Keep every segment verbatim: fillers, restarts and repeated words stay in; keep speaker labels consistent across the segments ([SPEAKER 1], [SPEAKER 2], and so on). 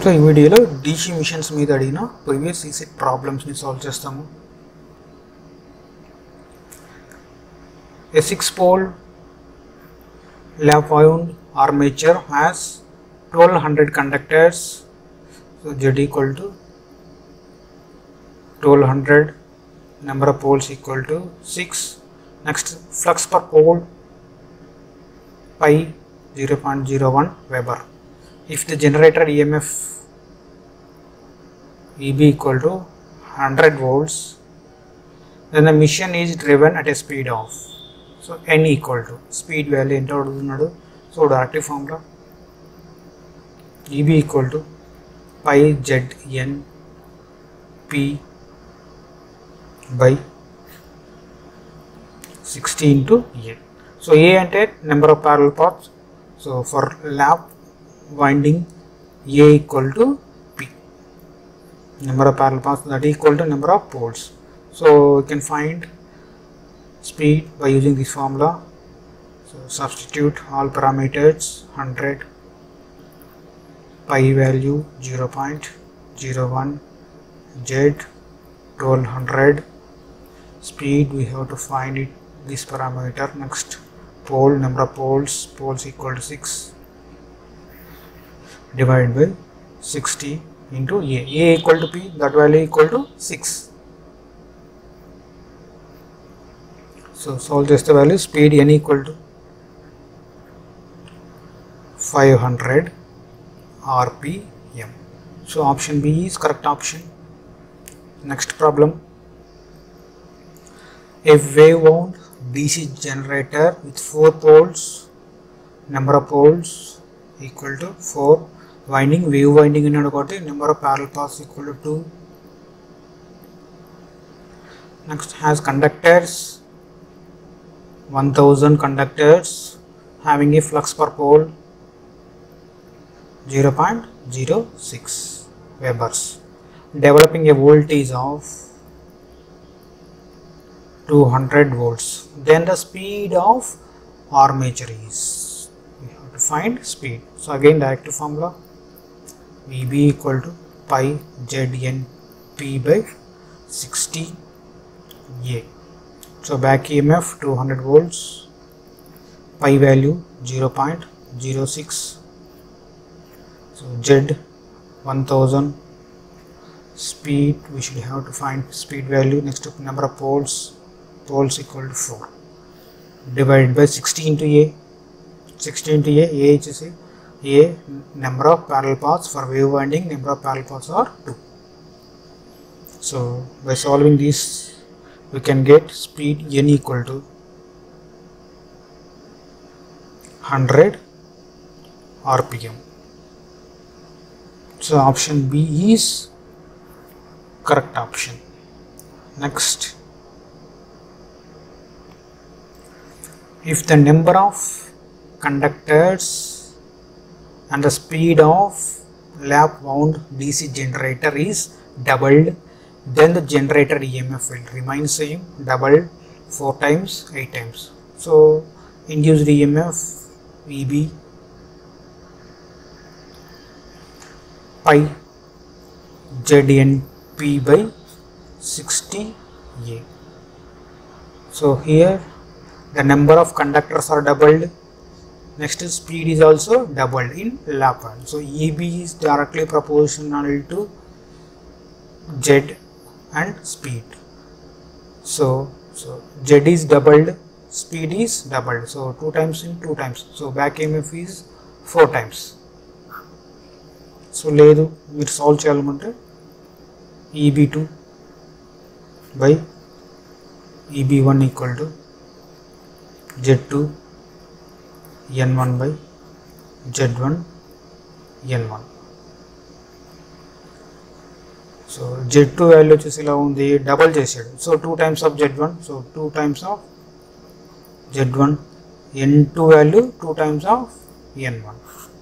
[SPEAKER 1] So ఈ వీడియోలో DC machines మీద అడిగిన ప్రీవియస్ ఈసెట్ ప్రాబ్లమ్స్ని సాల్వ్ చేస్తాము. A six pole lap wound armature has twelve hundred conductors. So Z equal to twelve hundred, number of poles equal to six. Next, flux per pole pi zero point zero one Weber. If the generator E M F E B equal to one hundred volts, then the machine is driven at a speed of, so n equal to speed value ento adugutunnadu. So directive formula E B equal to pi Z N P by sixty into A. So A ante number of parallel paths. So for lap winding, A equal to P, number of parallel paths, that equal to number of poles. So we can find speed by using this formula. So substitute all parameters: one hundred, pi value zero point zero one, Z twelve hundred, speed we have to find it this parameter. Next, pole, number of poles, poles equal to six, divided by sixty into A. A equal to P, that value equal to six. So solve just the value. Speed n equal to five hundred R P M. So option B is correct option. Next problem. A wave wound D C generator with four poles, number of poles equal to four, winding, wave winding in another, number of parallel paths equal to two. Next, has conductors, one thousand conductors having a flux per pole zero point zero six Webers, developing a voltage of two hundred volts. Then the speed of armature is, we have to find speed. So again directive formula V B equal to pi Z N P by sixty A. So back E M F two hundred volts, pi value zero point zero six, so Z one thousand, speed we should have to find speed value. Next to number of poles, poles equal to four, divided by sixty into A. sixty into A, A is a, A number of parallel paths. For wave winding, number of parallel paths are two. So by solving this, we can get speed n equal to one hundred R P M. So option B is correct option. Next, if the number of conductors and the speed of lap wound D C generator is doubled, then the generator E M F will remain same, doubled four times, eight times. So induced E M F E B pi Z N P by sixty A. So here the number of conductors are doubled. Next, speed is also doubled in lap wind. So E B is directly proportional to Z and speed. So, so Z is doubled, speed is doubled. So two times in two times. So back E M F is four times. So లేదు మీరు solve చేయాలనుకుంటే E B two by E B one equal to Z two N one by Z one N one. So Z two value వచ్చేసి ఇలా ఉంది, double చేసాడు. So two times of Z one, so two times of Z one, N two value two times of N one.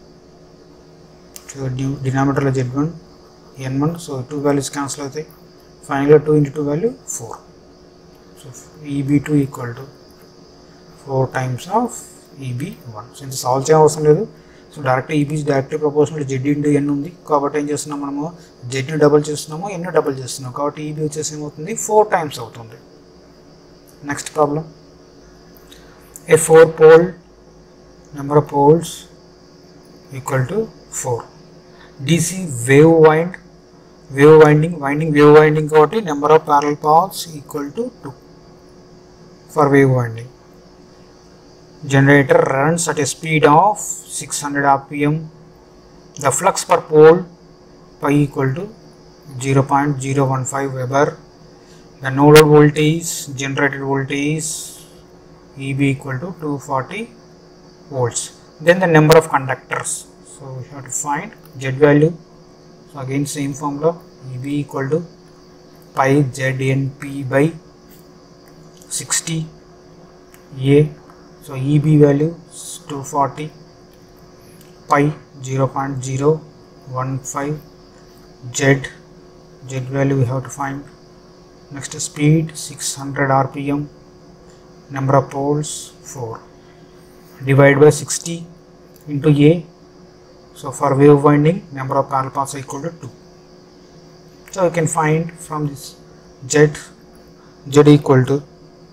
[SPEAKER 1] So డినామినేటర్లో Z one N one, so two values cancel అవుతాయి. ఫైనల్గా two into two value four. So E B two equal to four times of E B one. So ఇంత solve చేయడం అవసరం లేదు. So direct E B directly proportional Z into N ఉంది కాబట్టి ఏం చేస్తున్నాం మనము జెడ్ని డబల్ చేస్తున్నాము ఎన్ డబల్ చేస్తున్నాం కాబట్టి ఈబీ వచ్చేసి ఏమవుతుంది ఫోర్ టైమ్స్ అవుతుంది. Next problem a four pole number of poles equal to four DC wave wind wave winding winding wave winding కాబట్టి number of parallel paths equal to two for wave winding. Generator runs at a speed of six hundred R P M. The flux per pole pi equal to zero point zero one five Weber. The no load voltage, generated voltage E B equal to two hundred forty volts. Then the number of conductors. So we have to find Z value. So again same formula, E B equal to pi Z N P by sixty A. So E B value is two hundred forty, pi zero point zero one five, Z, Z value we have to find. Next speed six hundred R P M, number of poles four, divided by sixty into A. So for wave winding number of parallel paths equal to two. So you can find from this Z, Z equal to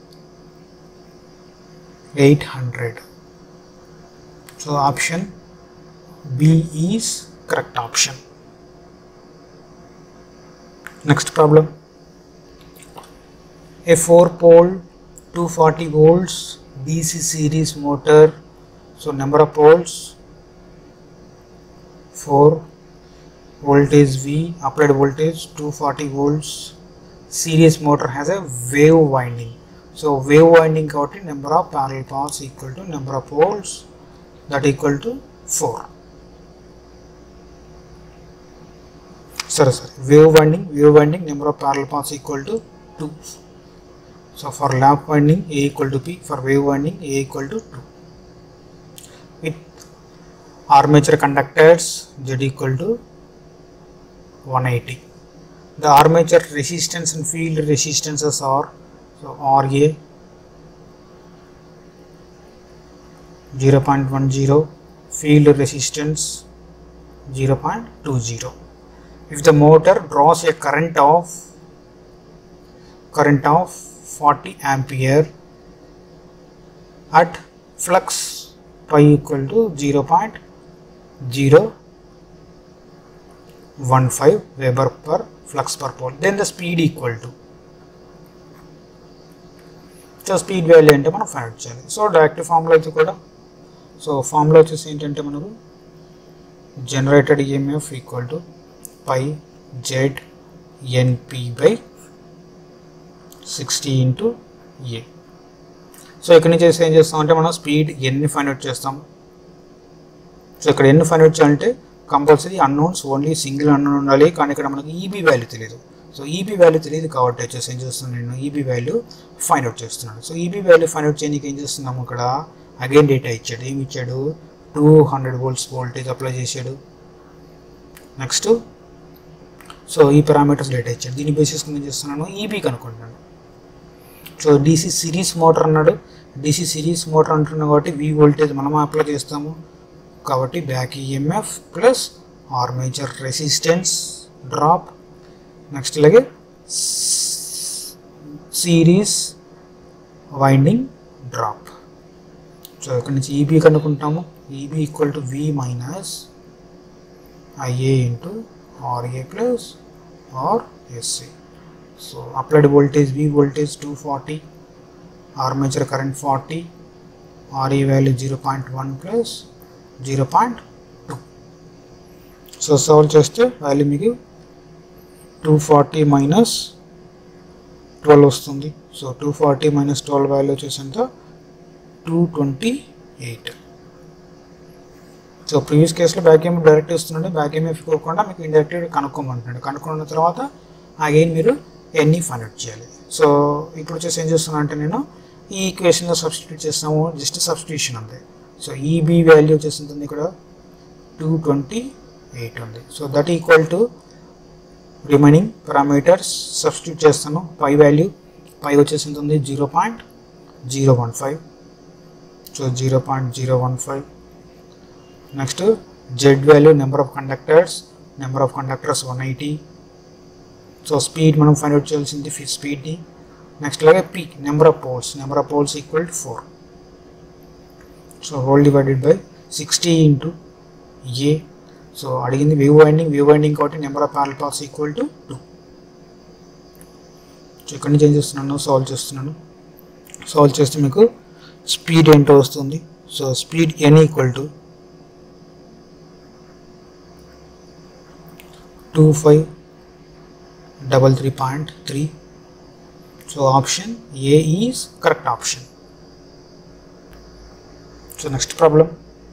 [SPEAKER 1] eight hundred. So option B is correct option. Next problem, a four pole two hundred forty volts D C series motor. So number of poles four, voltage V, applied voltage two hundred forty volts, series motor has a wave winding. So wave winding కాబట్టి number of parallel paths equal to number of poles, that equal to four. Sorry, sorry. Wave winding, wave winding number of parallel paths equal to two. So for lap winding A equal to P, for wave winding A equal to two. With armature conductors Z equal to one eighty. The armature resistance and field resistances are, so R A zero point one zero, field resistance zero point two zero. If the motor draws a current of current of forty ampere at flux pi equal to zero point zero one five Weber per flux per pole, then the speed equal to. So speed value అంటే మనం find చేయాలి. So direct formula అయితే కూడా, so formula వచ్చేసి ఏంటంటే మనకు generated EMF equal to phi Z N P by sixty into A. So ఇక్కడ నుంచి ఏం చేస్తామంటే మనం స్పీడ్ ఎన్ని ఫైండ్ అవుట్ చేస్తాం. సో ఇక్కడ ఎన్ని ఫైండ్ అవుట్ చేయాలంటే compulsory unknowns only single unknown ఉండాలి, కానీ ఇక్కడ మనకి ఈబీ వాల్యూ తెలియదు. సో ఈబీ వాల్యూ తెలియదు కాబట్టి వచ్చేసి ఏం చేస్తున్నాను నేను ఈబీ వాల్యూ ఫైండ్ అవుట్ చేస్తున్నాను. So E B value find out చేయడానికి ఏం చేస్తున్నాము, ఇక్కడ అగైన్ డేటా ఇచ్చాడు. ఏమి ఇచ్చాడు, two hundred volts voltage apply చేశాడు. నెక్స్ట్ సో ఈ పారామీటర్స్ డేటా ఇచ్చాడు. దీన్ని బేసిస్ ఏం చేస్తున్నాను, ఈబీ కనుక్కుంటున్నాను. సో డీసీ సిరీస్ మోటార్ అన్నాడు, డీసీ సిరీస్ మోటార్ అంటున్నాం కాబట్టి వి వోల్టేజ్ మనం అప్లై చేస్తాము కాబట్టి back EMF plus armature resistance drop. Next ఇలాగే సిరీస్ వైండింగ్ డ్రాప్. సో ఇక్కడ నుంచి ఈబీ కనుక్కుంటాము. E B equal to V minus I A into R A plus R S A. So applied voltage V voltage two forty, armature current forty, R A value zero point one plus zero point two. So solve చేస్తే value మీకు two forty minus twelve వస్తుంది. So two forty minus twelve value వచ్చేసంత two twenty eight. So previous కేసులో back EMF direct ఇస్తున్నాడు, back EMF ఇవ్వకుండా మీకు ఇండైరెక్ట్గా కనుక్కోమంటున్నాడు. కనుక్కున్న తర్వాత అగైన్ మీరు ఎన్ని ఫైండ్ అవుట్ చేయాలి. సో ఇప్పుడు వచ్చేసి ఏం చేస్తున్నాను అంటే నేను ఈ ఈక్వేషన్లో సబ్స్టిట్యూట్ చేస్తాము, జస్ట్ సబ్స్టిట్యూషన్ అంతే. సో ఈబీ వాల్యూ వచ్చేసింది ఇక్కడ టూ ట్వంటీ ఎయిట్ ఉంది. So that equal to remaining parameters substitute చేస్తాను. పై వాల్యూ పై వచ్చేసి ఉంటుంది zero point zero one five. So zero point zero one five next Z value number of conductors, number of conductors one eighty. So speed మనం find out చేయాల్సింది స్పీడ్ని. Next అలాగే P number of poles, number of poles equal to four. So whole divided by sixty into A. So అడిగింది wave winding, wave winding కాబట్టి number of parallel paths equal to two. So ఇక్కడ నుంచి ఏం చేస్తున్నాను, solve చేస్తున్నాను. Solve చేస్తే మీకు speed ఏంటో వస్తుంది. So speed N equal to two five double three point three. So option A is correct option. So next problem,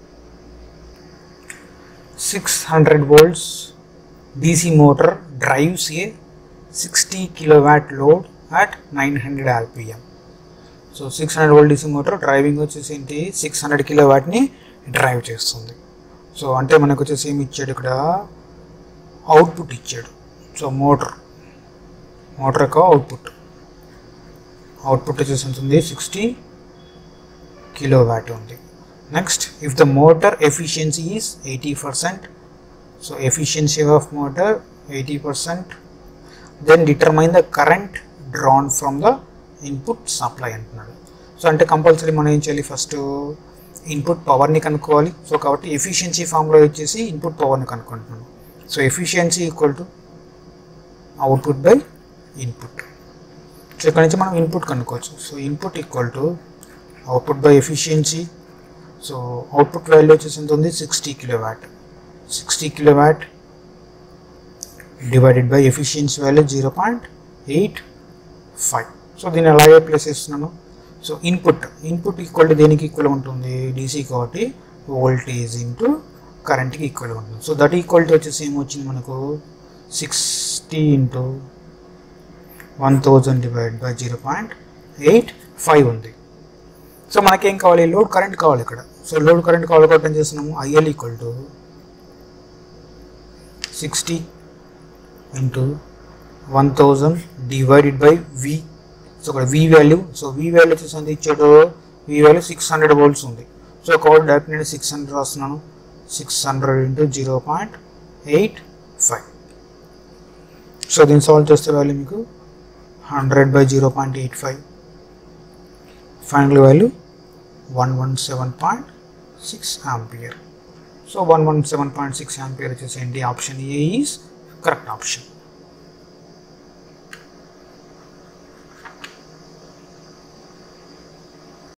[SPEAKER 1] six hundred volts D C motor drives a sixty kilowatt load at nine hundred R P M. So six hundred volt D C motor driving వచ్చేసి ఏంటి, six hundred కిలోవాట్ని drive చేస్తుంది. So అంటే మనకు వచ్చేసి ఏమి ఇచ్చాడు ఇక్కడ, అవుట్పుట్ ఇచ్చాడు. సో మోటార్ మోటార్ యొక్క అవుట్పుట్ అవుట్పుట్ వచ్చేసి ఉంటుంది సిక్స్టీ కిలోవాట్ ఉంది. Next if the motor efficiency is eighty percent. So efficiency of motor eighty percent, then determine the current drawn from the input supply అంటున్నాడు. So అంటే compulsory మనం ఏం చేయాలి, first input పవర్ని కనుక్కోవాలి. సో కాబట్టి ఎఫిషియన్సీ ఫామ్లో వచ్చేసి ఇన్పుట్ పవర్ని కనుక్కుంటున్నాను. So efficiency equal to output by input. So ఇక్కడ నుంచి మనం ఇన్పుట్ కనుక్కోవచ్చు. So input equal to output by efficiency. So output value వచ్చేసి ఎంత ఉంది, sixty kilowatt. Sixty kilowatt divided by efficiency value zero point eight five. So దీన్ని అలాగే place చేస్తున్నాను. So input input equal to దేనికి ఈక్వల్ ఉంటుంది, DC కాబట్టి voltage into కరెంట్కి ఈక్వల్ ఉంటుంది. సో దట్ ఈక్వల్ టు వచ్చేసి ఏమొచ్చింది మనకు, sixty into one thousand divide by zero point eight five ఉంది. సో మనకేం కావాలి, లోడ్ కరెంట్ కావాలి ఇక్కడ. సో లోడ్ కరెంట్ కావాలి కాబట్టి ఏం చేస్తున్నాము, I L equal to sixty into one thousand divided by V. So ఇక్కడ V value, so V value వచ్చేసి ఎంత ఇచ్చాడు, V value six hundred volts ఉంది. సో కాబట్టి డైరెక్ట్ నేను సిక్స్ హండ్రెడ్ రాస్తున్నాను. Six hundred into zero point eight five. So దీన్ని solve చేస్తే వాల్యూ మీకు hundred by zero point eight five, final value one one seven point six ampere. So one one seven point six ampere వచ్చేసి ఏంటి, option A is correct option.